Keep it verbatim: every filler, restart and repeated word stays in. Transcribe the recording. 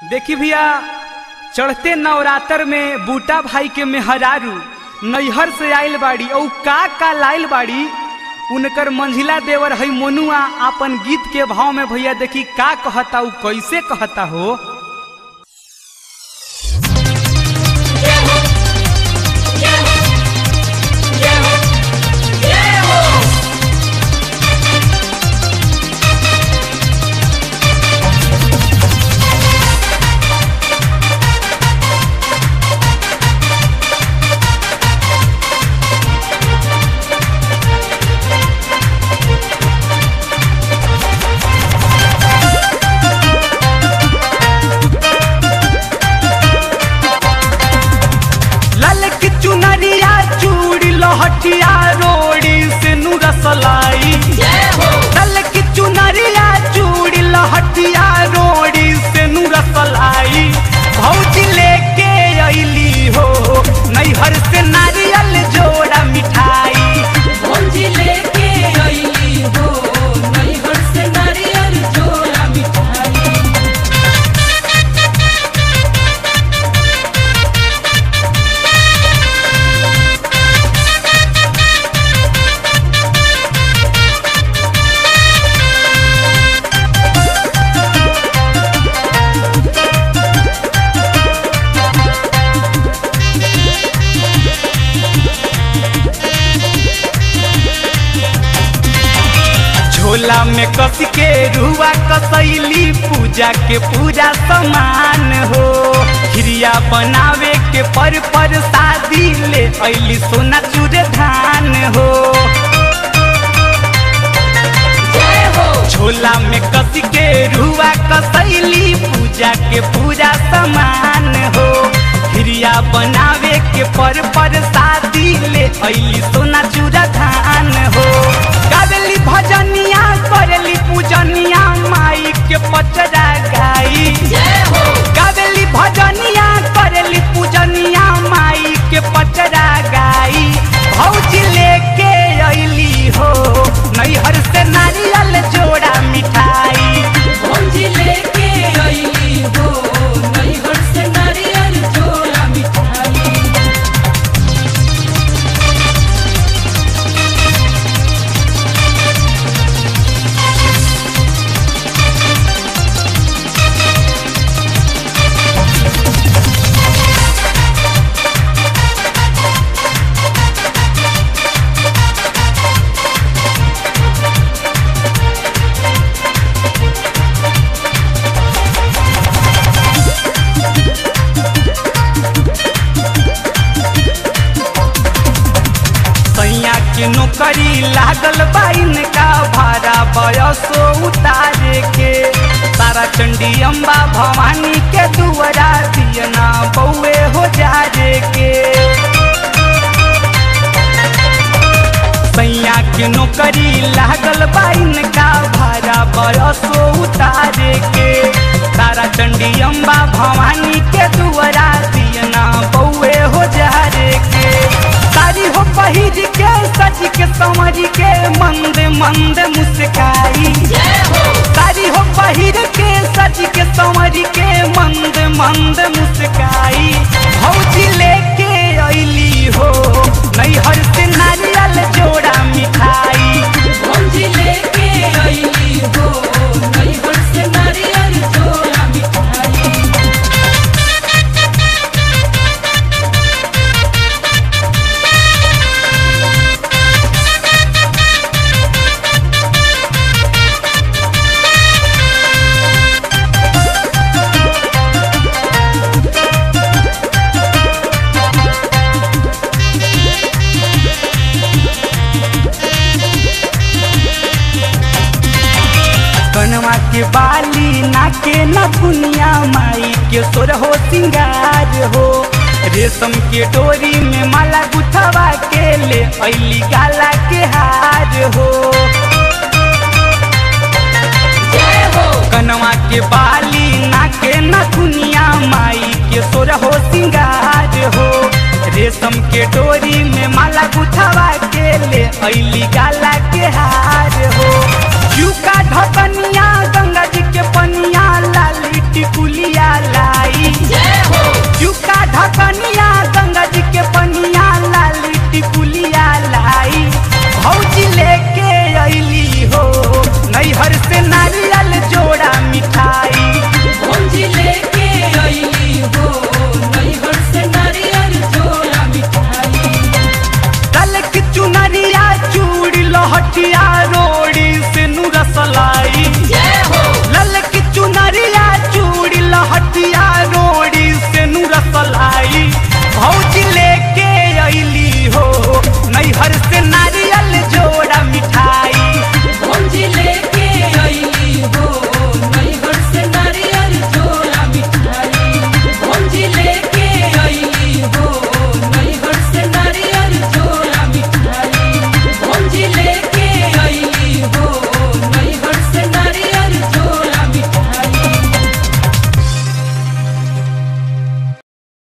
देखी भैया, चढ़ते नवरात्र में बूटा भाई के मेहरारू नैहर से आइल बाड़ी और का का लाइल बाड़ी। उनकर मंझिला देवर है मोनुआ अपन गीत के भाव में भैया देखी का कहता उ कैसे कहता हो। हटिया रोड़ी से नुरसलाई दल की चुनरिया चूड़ी लहटिया रोड़ी से नुरसलाई भौजी लेके अइली हो नैहर से नारियल जोड़ा मिठाई। भौजी लेके अइली हो नैहर से नारियल जोड़ा मिठाई। झोला में कस के रुआ कसैली पूजा के पूजा समान हो। खिरिया बनावे के पर पर शादी ले अइली सोना चूरे धान हो। झोला में कस के रुआ कसैली पूजा के पूजा समान हो। खिरिया बनावे के पर पर शादी ले अइली सोना चूरा धान हो। गावेली भजनिया करेली पूजनिया माई के पचरा गाई। गावेली भजनिया करेली पूजनिया माई के पचरा गाई। भौजी लेके अइली हो नैहर से नारियल जोड़ा मिठाई। भौजी लेके अइली हो नैहर से नारियल जोड़ा मिठाई। के नौकरी लागल बाइन का भाड़ा बयसो उतारे के। तारा चंडी अम्बा भवानी के दुआरा दियना बउए हो जारे के। सैया के नौकरी लागल बाइन का भाड़ा बयसो उतारे के। तारा चंडी अम्बा भवानी के दुआरा दियना बउए हो जारे के। सारी हो पहिर के सज के समझ के मंद मंद मुस्काई। सारी हो पहिर के सज के समझ के मंद मंद मुस्काई। भौजी लेके अइली हो नैहर से नारियल जोड़ा मिठाई। भौजी लेके अइली हो नैहर से नारियल जोड़ा मिठाई। कनवा के बाली नाके नथुनिया माई के सोर हो सिंगार हो। रेशम के डोरी में माला गुथवा के ले अइली गाला के हार हो। कनवा के बाली नाके नथुनिया माई के सोर हो सिंगार हो। रेशम के डोरी में माला गुथवा के ले अइली गाला के हार हो। का ढकनिया गंगा जी के पनिया लाली टिकुलिया लाई चुका ढकनिया गंगा जी के पनिया लाली टिकुलिया लाई भौजी लेके अइली हो नैहर से नारी